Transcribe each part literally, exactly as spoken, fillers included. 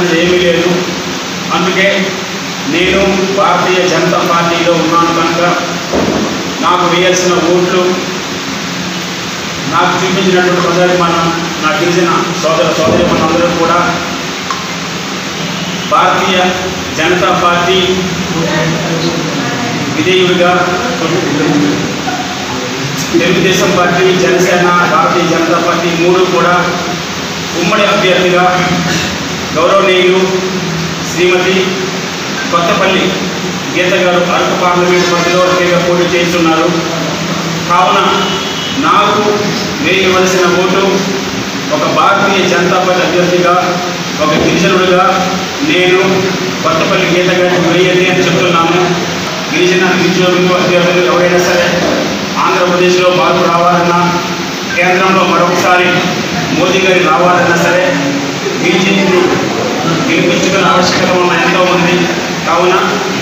అనేది ఏమీ లేదు. అందుకే నేను భారతీయ జనతా పార్టీలో ఉన్నాను కనుక నాకు వేయాల్సిన ఓట్లు, నాకు చూపించినటువంటి ప్రజాభిమానం, నా గిరిజన సోదర సోదరిమణులందరూ కూడా భారతీయ జనతా పార్టీ విధేయుడిగా, తెలుగుదేశం పార్టీ, జనసేన, భారతీయ జనతా పార్టీ మూడు కూడా ఉమ్మడి అభ్యర్థిగా గౌరవనీయులు శ్రీమతి కొత్తపల్లి గీత గారు అరకు పార్లమెంట్ పరిధిలో ఒకేగా పోటీ చేస్తున్నారు. కావున నాకు వేయవలసిన ఓటు ఒక భారతీయ జనతా పార్టీ అభ్యర్థిగా, ఒక గిరిజనుడిగా నేను కొత్తపల్లి గీత గారికి వేయండి అని చెప్తున్నాను. గిరిజన నిరుద్యోగులు అభ్యర్థులు ఎవరైనా సరే ఆంధ్రప్రదేశ్లో మార్పు రావాలన్నా, కేంద్రంలో మరొకసారి మోదీ గారి రావాలన్నా సరే బీజేపీని గెలిపించుకునే ఆవశ్యకత ఉన్న ఎంతోమంది. కావున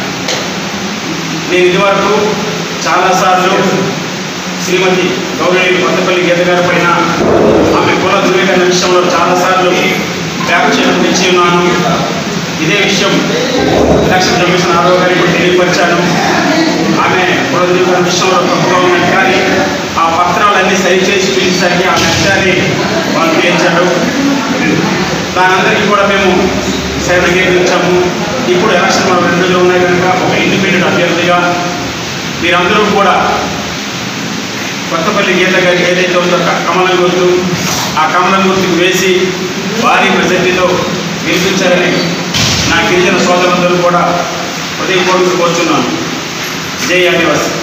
నేను ఇదివరకు చాలాసార్లు శ్రీమతి గౌరవనీయులు కొత్తపల్లి గీత గారి పైన ఆమె కుల ధృవీకరణ విషయంలో చాలాసార్లు వ్యాఖ్యలు తెచ్చి ఉన్నాను. ఇదే విషయం ఎలక్షన్ కమిషన్ ఆరో గారికి తెలియపరిచాను. ఆమె కుల ధృవీకరణ విషయంలో తప్పుగా ఉన్నది, కానీ ఆ పత్రాలన్నీ సరిచేసి పిలిచేసరికి ఆ నష్టాన్ని వాళ్ళు చేయించారు. దానందరికీ కూడా మేము సర్టిఫికేట్ ఇచ్చాము. ఇప్పుడు ఎలక్షన్ మన రెండు రోజులు ఉన్నాయి కనుక ఒక ఇండిపెండెంట్ అభ్యర్థిగా మీరందరూ కూడా కొత్తపల్లి గీత గారికి ఏదైతే ఉందో కమలం గుర్తు, ఆ కమలం గుర్తుకు వేసి భారీ మెజార్టీతో గెలిపించారని నా గిరిజన సోదరులందరూ కూడా హృదయపూర్వకంగా కోరుచున్నాను. జై ఆదివాసీ.